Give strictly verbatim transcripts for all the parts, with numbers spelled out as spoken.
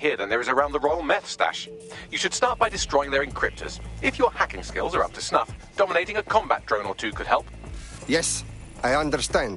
here than there is around the Royal Meth stash. You should start by destroying their encryptors. If your hacking skills are up to snuff, dominating a combat drone or two could help. Yes, I understand.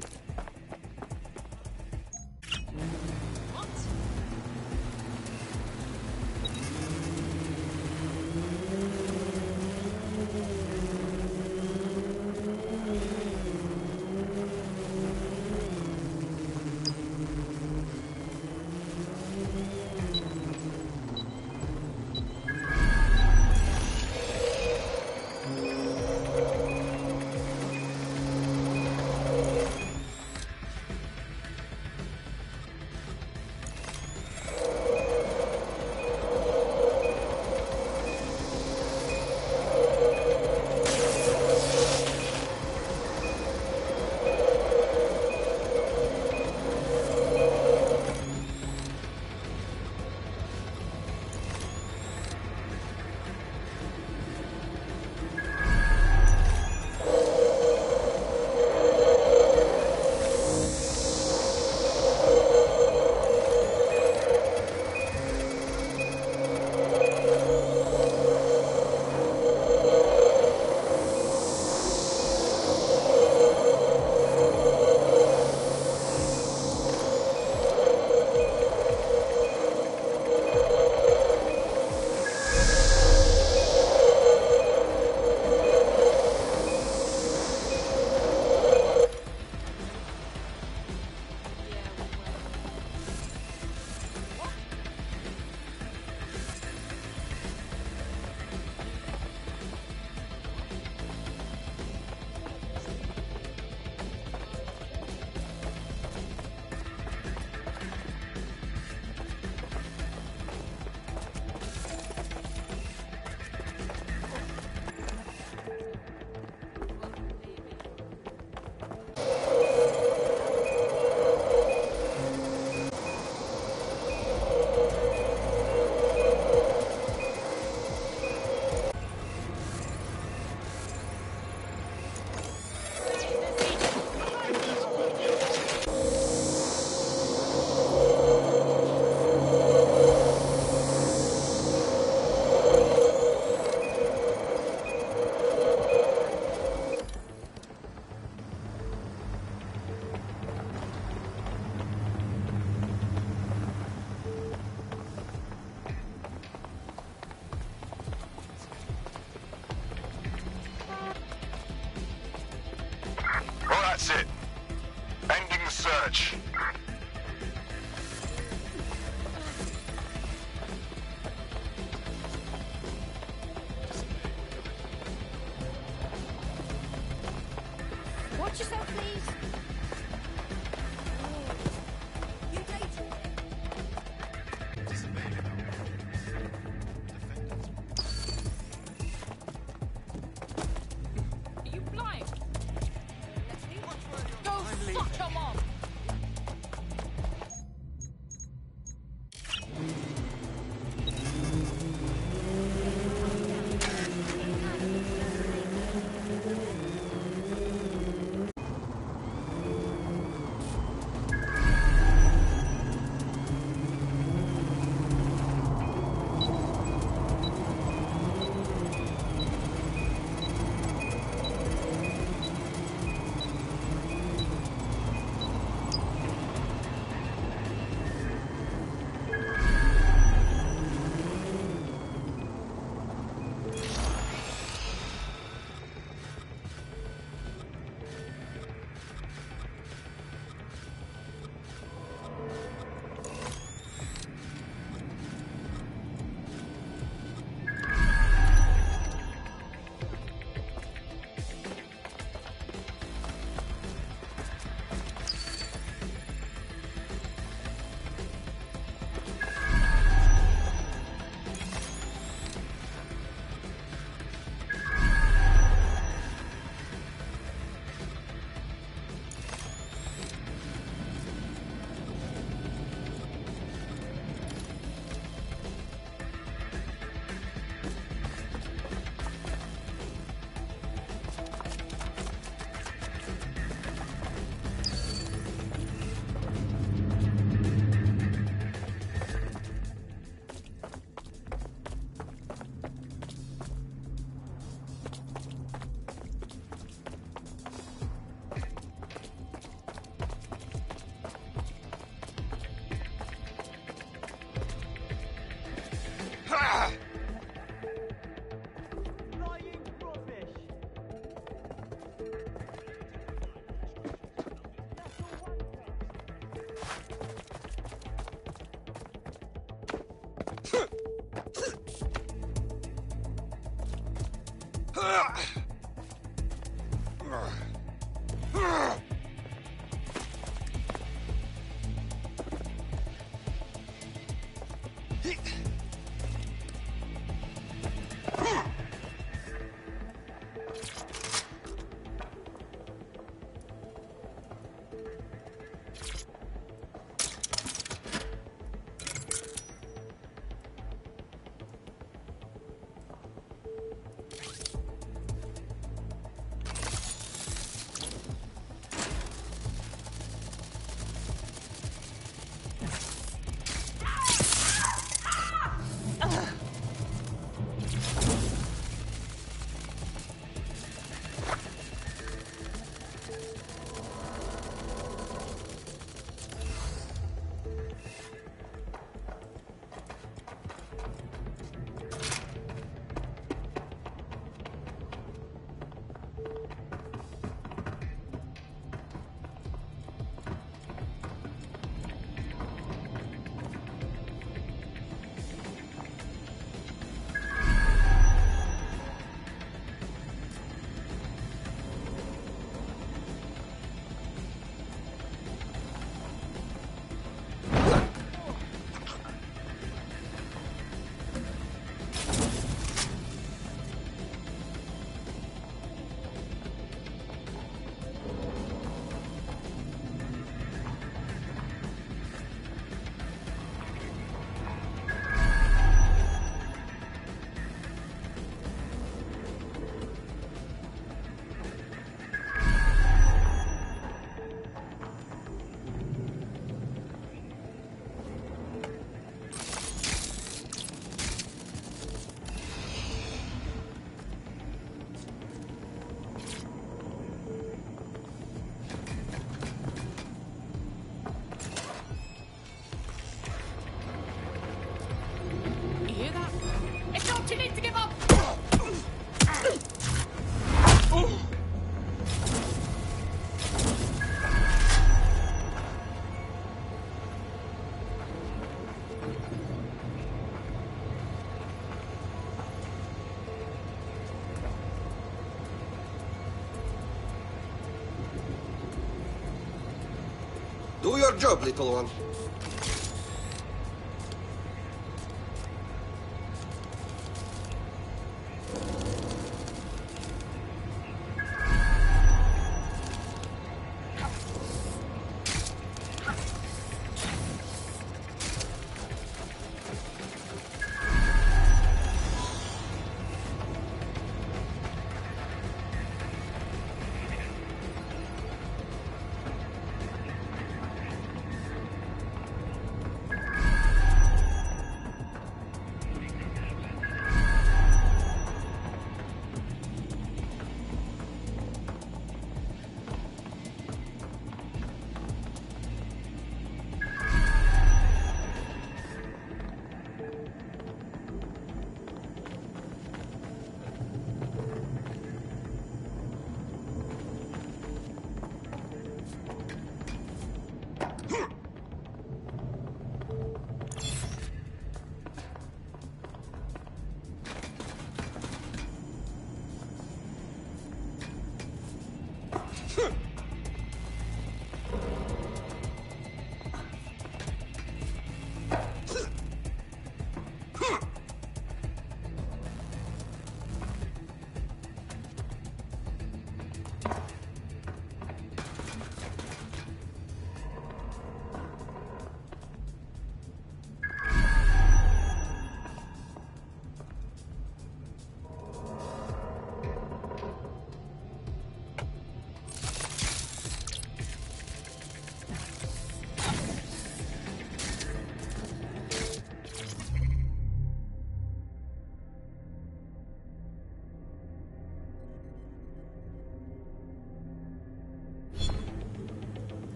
Do your job, little one.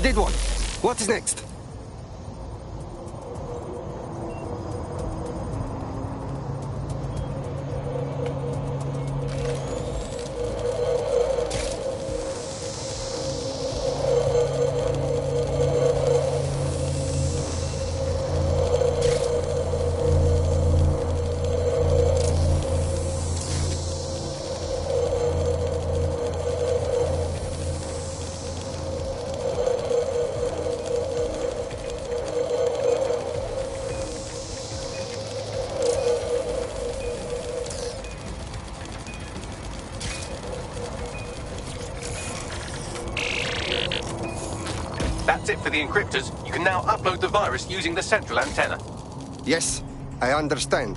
did one. What's next? That's it for the encryptors. You can now upload the virus using the central antenna. Yes, I understand.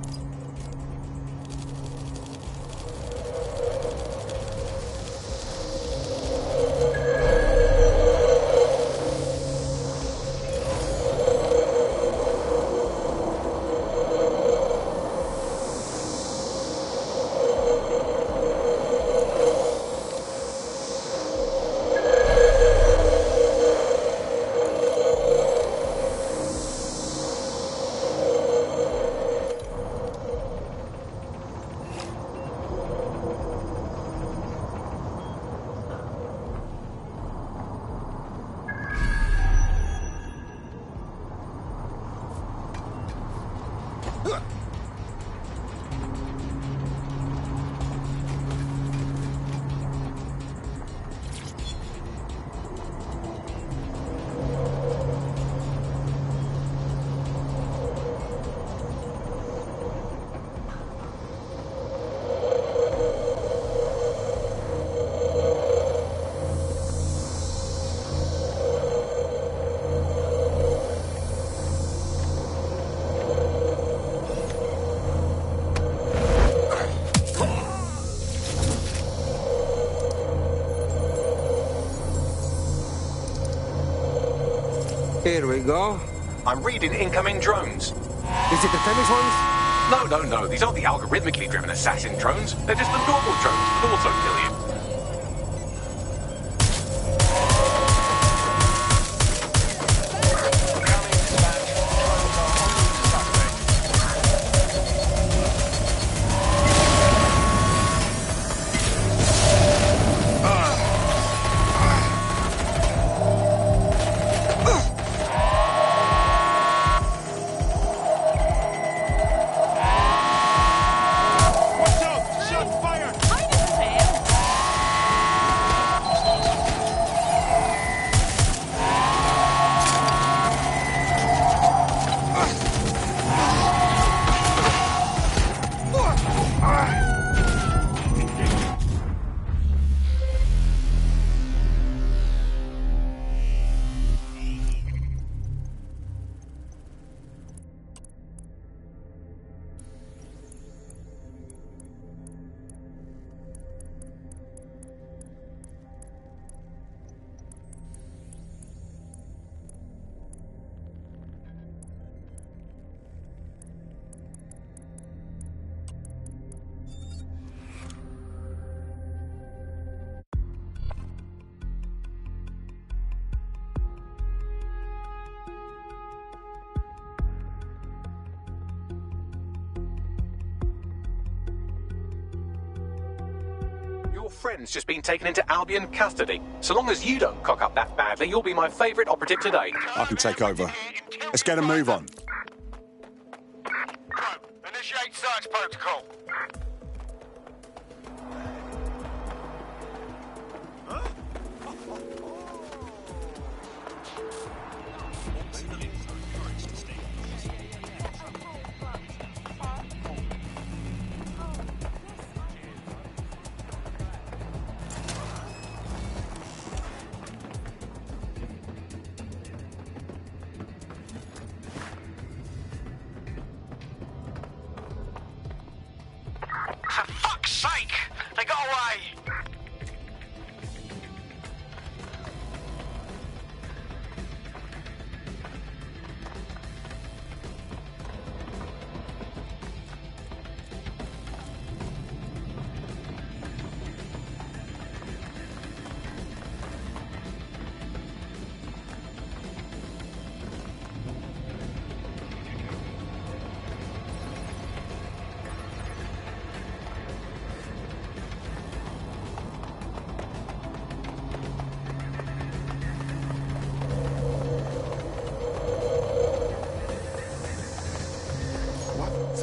Here we go. I'm reading incoming drones. Is it the Themis ones? No, no, no. These aren't the algorithmically driven assassin drones. They're just the normal drones that also kill you. Your friend's just been taken into Albion custody. So long as you don't cock up that badly, you'll be my favourite operative today. I can take over. Let's get a move on. Initiate search protocol. For fuck's sake! They got away!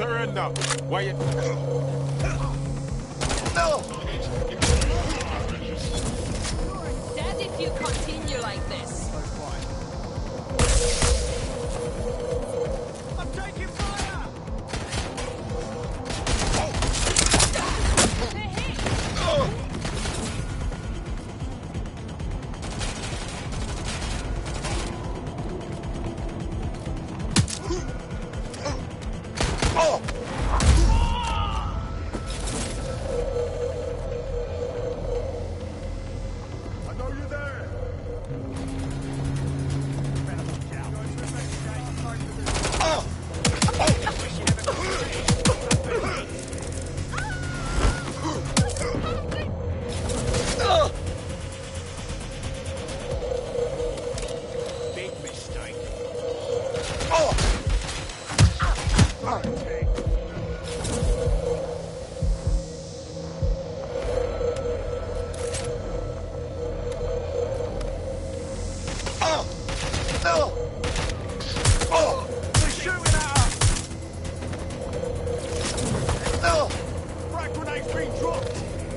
Surrender. Why you... No! Dead if you continue like this. I'm taking fire! They're hit. I know you're there. Big mistake. They're shooting at us! Frag grenade's been dropped!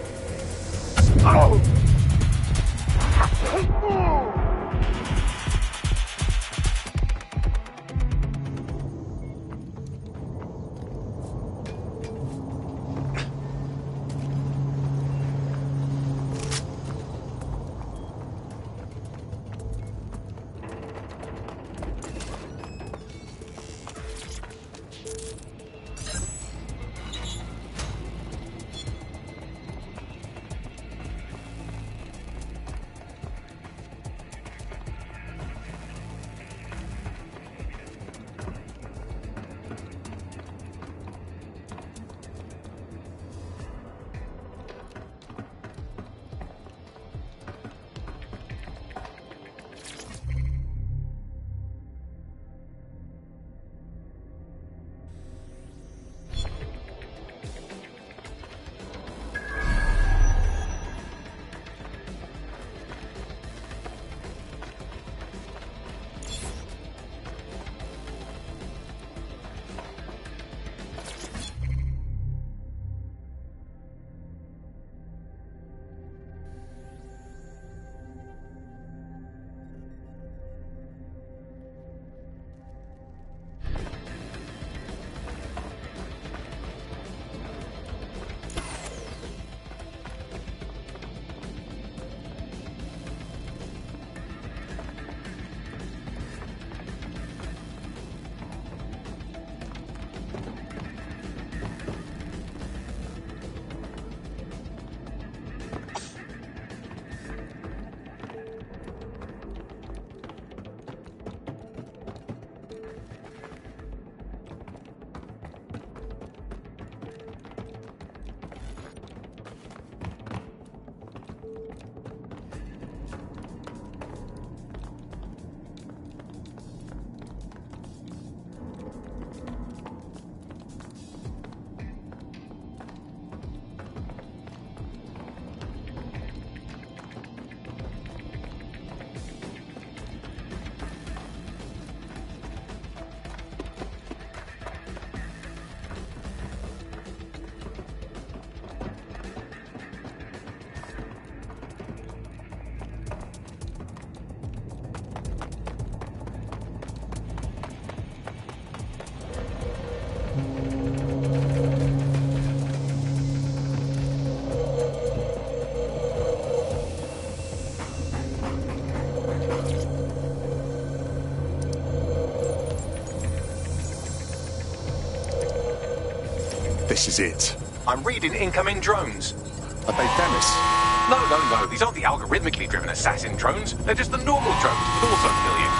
This is it. I'm reading incoming drones. Are they Demis? No, no, no. These aren't the algorithmically driven assassin drones. They're just the normal drones that would also kill you.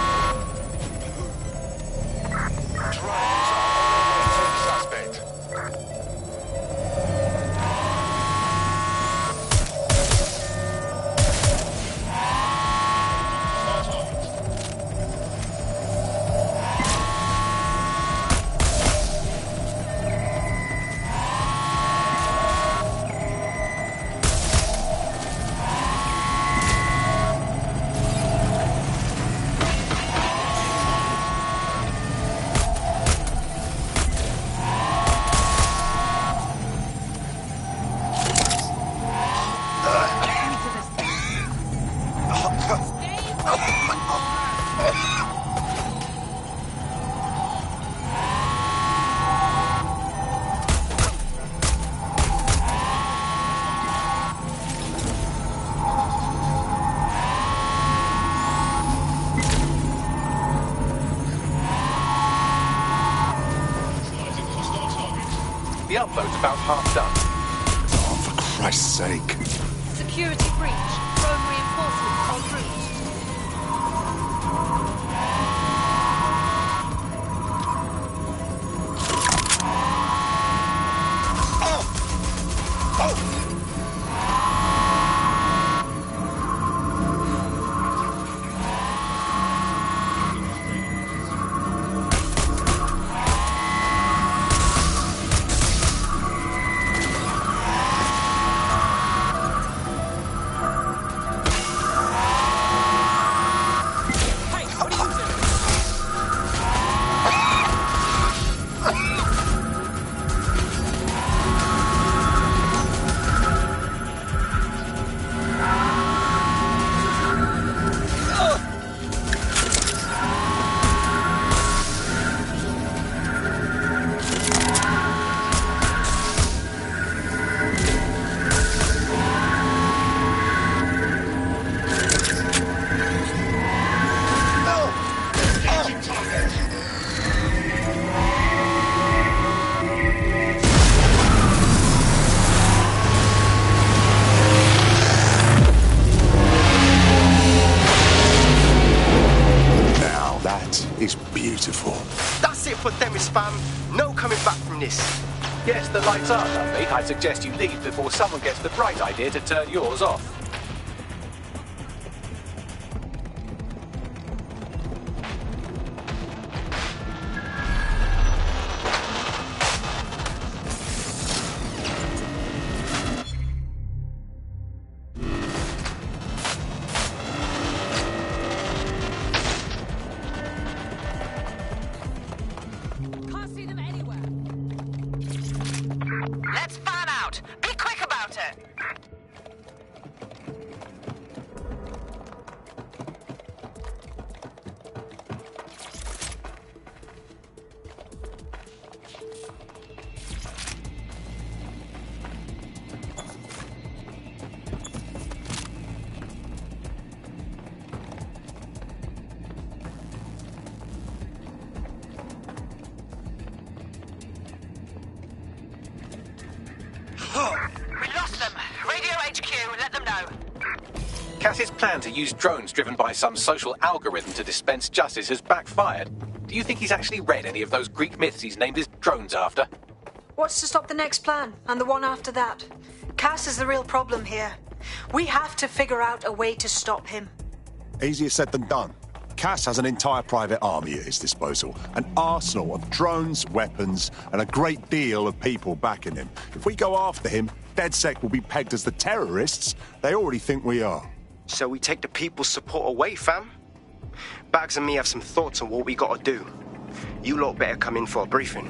Suspect. The upload's about half done. Oh, for Christ's sake. Security breach. Drone reinforcements en route. Is beautiful. That's it for Themis, fam. No coming back from this. Yes, the lights are lovely. I suggest you leave before someone gets the bright idea to turn yours off. Let's fan out. Be quick about it. We lost them. Radio H Q, let them know. Cass's plan to use drones driven by some social algorithm to dispense justice has backfired. Do you think he's actually read any of those Greek myths he's named his drones after? What's to stop the next plan, and the one after that? Cass is the real problem here. We have to figure out a way to stop him. Easier said than done. Cass has an entire private army at his disposal, an arsenal of drones, weapons, and a great deal of people backing him. If we go after him, DedSec will be pegged as the terrorists they already think we are. So we take the people's support away, fam? Bags and me have some thoughts on what we gotta do. You lot better come in for a briefing.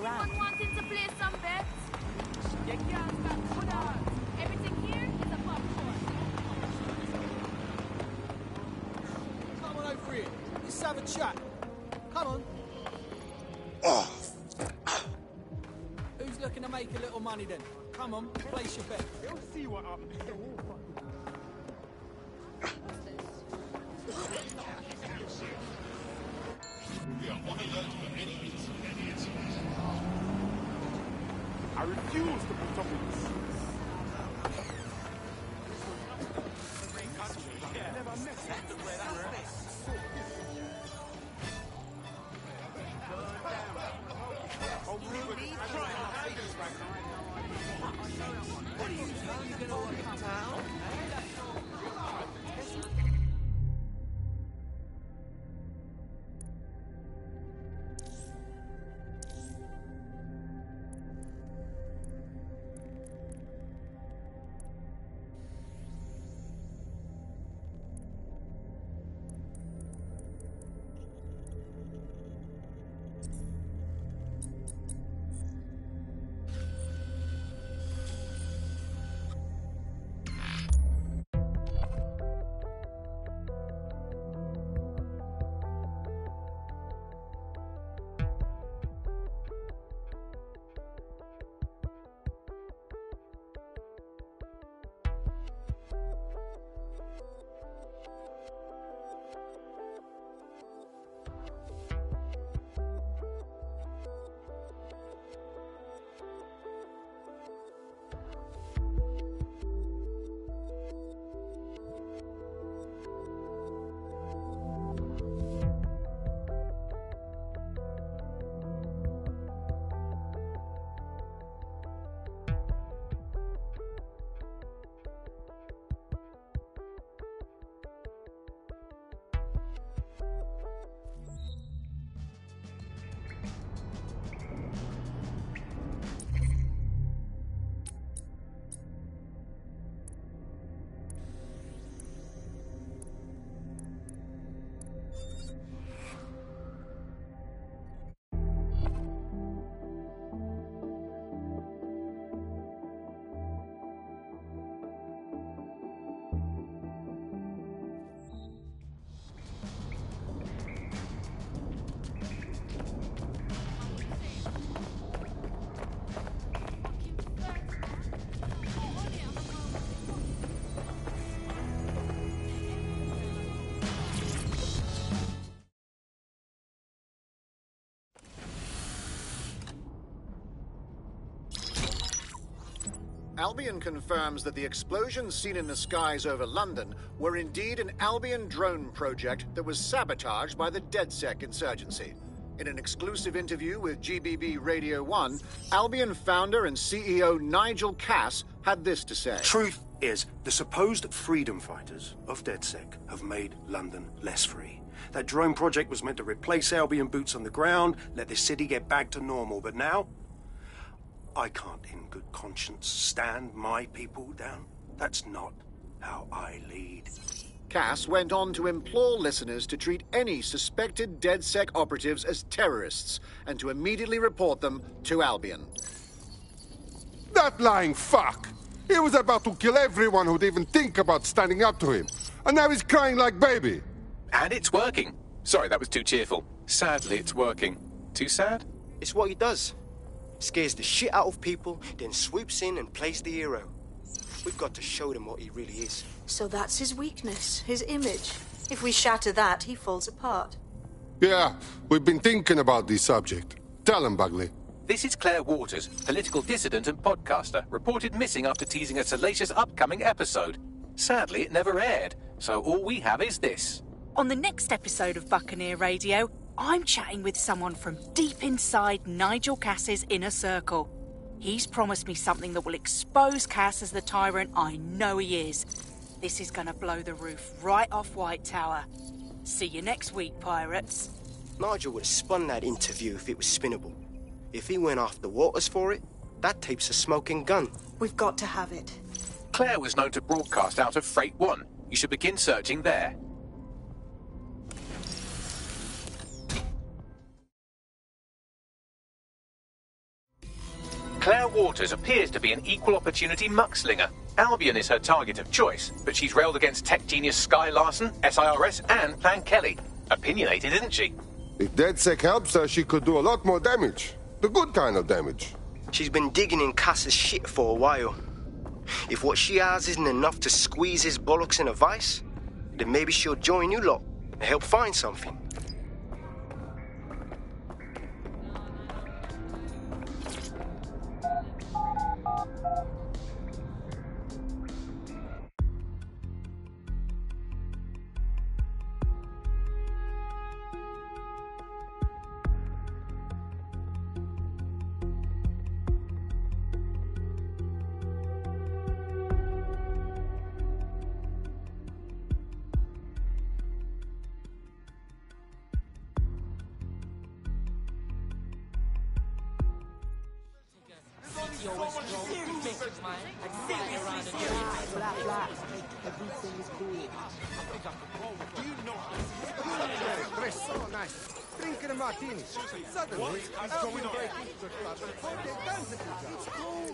Anyone wanting to play some bets? You can't stop. Put on. Everything here is above board. Come on over here. Let's have a chat. Come on. Oh. Who's looking to make a little money then? Come on, place your bet. You'll see what happens. I refuse to put up with this. Albion confirms that the explosions seen in the skies over London were indeed an Albion drone project that was sabotaged by the DedSec insurgency. In an exclusive interview with G B B Radio one, Albion founder and C E O Nigel Cass had this to say. Truth is, the supposed freedom fighters of DedSec have made London less free. That drone project was meant to replace Albion boots on the ground, let the city get back to normal, but now I can't in good conscience stand my people down. That's not how I lead. Cass went on to implore listeners to treat any suspected DedSec operatives as terrorists and to immediately report them to Albion. That lying fuck! He was about to kill everyone who'd even think about standing up to him. And now he's crying like baby. And it's working. Sorry, that was too cheerful. Sadly, it's working. Too sad? It's what he does. Scares the shit out of people, then swoops in and plays the hero. We've got to show them what he really is. So that's his weakness, his image. If we shatter that, he falls apart. Yeah, we've been thinking about this subject. Tell him, Bugley. This is Claire Waters, political dissident and podcaster, reported missing after teasing a salacious upcoming episode. Sadly, it never aired, so all we have is this. On the next episode of Buccaneer Radio, I'm chatting with someone from deep inside Nigel Cass's inner circle. He's promised me something that will expose Cass as the tyrant I know he is. This is gonna blow the roof right off White Tower. See you next week, pirates. Nigel would have spun that interview if it was spinnable. If he went after Waters for it, that tape's a smoking gun. We've got to have it. Claire was known to broadcast out of Freight One. You should begin searching there. Claire Waters appears to be an equal opportunity muckslinger. Albion is her target of choice, but she's railed against tech genius Sky Larson, S I R S, and Plan Kelly. Opinionated, isn't she? If DedSec helps her, she could do a lot more damage. The good kind of damage. She's been digging in Cass's shit for a while. If what she has isn't enough to squeeze his bollocks in a vice, then maybe she'll join you lot and help find something. Drinking a martini. Suddenly, Albion break into the club and hold their guns at each other. It's cool.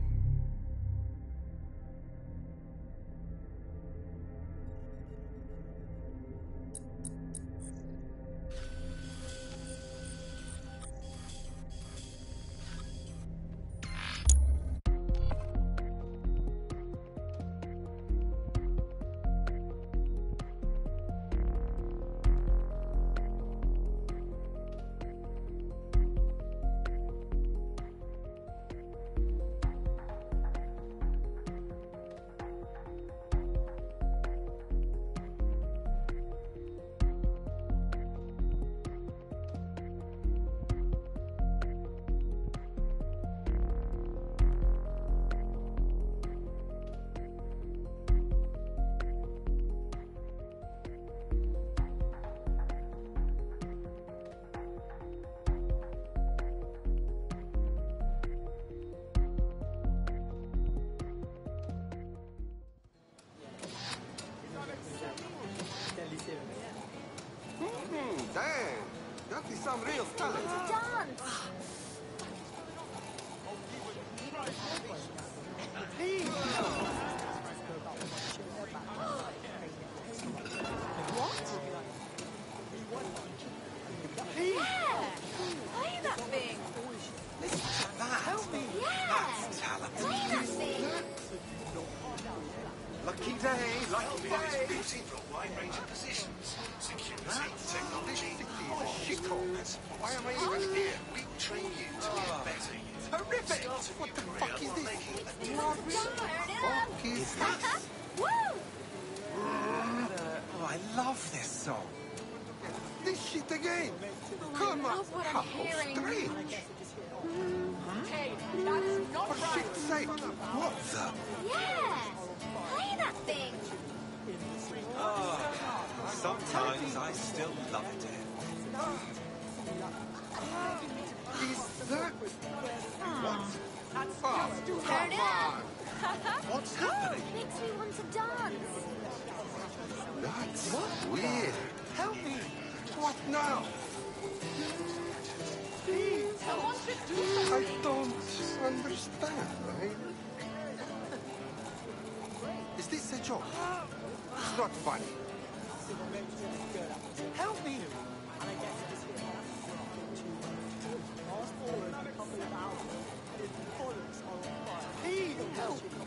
Hmm, damn. That is some real talent. Dance! What? Yeah! Play that thing! Listen to that. Help me! Yeah! That's talent. Play that thing! Lucky day, lucky day. Beauty for a wide range of positions. Security, technology. Shitholes. Why am I even here? We train you to be a better you. Horrific! What the fuck is this? What the fuck is this? Woo! Oh, I love this song. This shit again. Oh, Come I on. love what I'm How hearing. strange. Hey, that is not For right. shit's sake. What the? Yeah! Play that thing! Oh, sometimes I still love it here. Is that? What? Oh, Turn it up! What's happening? Makes me want to dance. That's weird. Help me. What now? Someone should do I something. don't understand, right? Is this a joke? It's not funny. Help me! Please help!